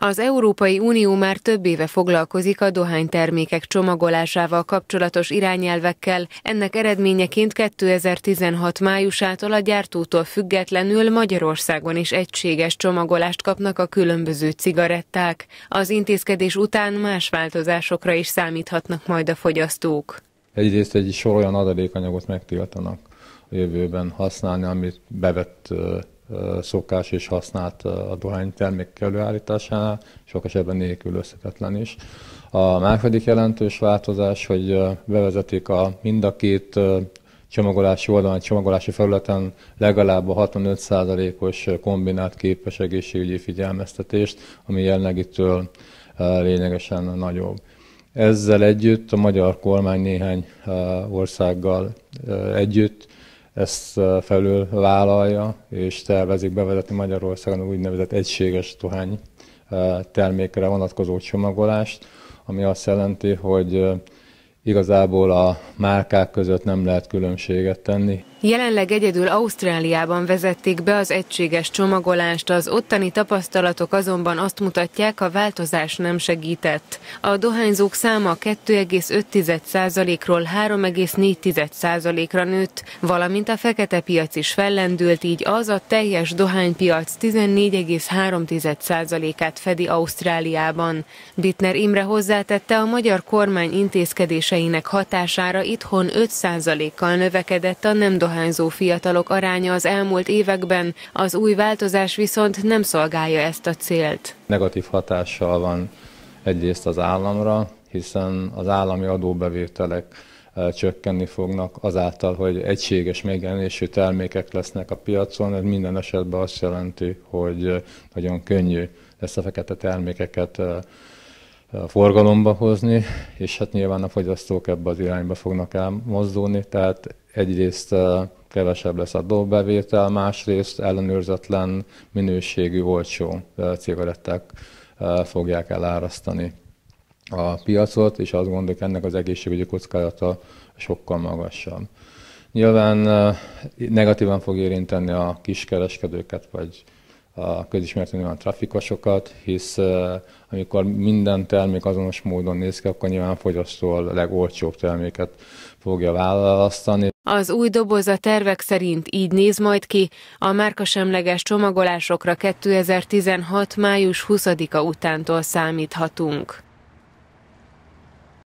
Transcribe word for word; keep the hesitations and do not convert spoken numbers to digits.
Az Európai Unió már több éve foglalkozik a dohánytermékek csomagolásával kapcsolatos irányelvekkel, ennek eredményeként kétezer-tizenhat májusától a gyártótól függetlenül Magyarországon is egységes csomagolást kapnak a különböző cigaretták. Az intézkedés után más változásokra is számíthatnak majd a fogyasztók. Egyrészt egy sor olyan adalékanyagot megtiltanak a jövőben használni, amit bevett szokás és használt a dohánytermékek előállításánál, sok esetben nélkülözhetetlen is. A második jelentős változás, hogy bevezetik a mind a két csomagolási oldalon, csomagolási felületen legalább a hatvanöt százalékos kombinált képes egészségügyi figyelmeztetést, ami jelenlegitől lényegesen nagyobb. Ezzel együtt a magyar kormány néhány országgal együtt ezt felül vállalja, és tervezik bevezetni Magyarországon úgynevezett egységes dohány termékre vonatkozó csomagolást, ami azt jelenti, hogy igazából a márkák között nem lehet különbséget tenni. Jelenleg egyedül Ausztráliában vezették be az egységes csomagolást, az ottani tapasztalatok azonban azt mutatják, a változás nem segített. A dohányzók száma kettő egész öt százalékról három egész négy százalékra nőtt, valamint a fekete piac is fellendült, így az a teljes dohánypiac tizennégy egész három százalékát fedi Ausztráliában. Bittner Imre hozzátette, a magyar kormány intézkedéseinek hatására itthon öt százalékkal növekedett a nem dohányzó fiatalok aránya az elmúlt években, az új változás viszont nem szolgálja ezt a célt. Negatív hatással van egyrészt az államra, hiszen az állami adóbevételek csökkenni fognak azáltal, hogy egységes megjelenésű termékek lesznek a piacon. Ez minden esetben azt jelenti, hogy nagyon könnyű lesz a fekete termékeket forgalomba hozni, és hát nyilván a fogyasztók ebbe az irányba fognak elmozdulni, tehát egyrészt kevesebb lesz a adóbevétel, másrészt ellenőrzetlen minőségű, olcsó cigaretták fogják elárasztani a piacot, és azt gondoljuk, ennek az egészségügyi kockázata sokkal magasabb. Nyilván negatívan fog érinteni a kiskereskedőket, vagy a közismert nyilván trafikosokat, hisz uh, amikor minden termék azonos módon néz ki, akkor nyilván a fogyasztó a legolcsóbb terméket fogja választani. Az új doboz a tervek szerint így néz majd ki, a márkasemleges csomagolásokra kétezer-tizenhat május huszadika utántól számíthatunk.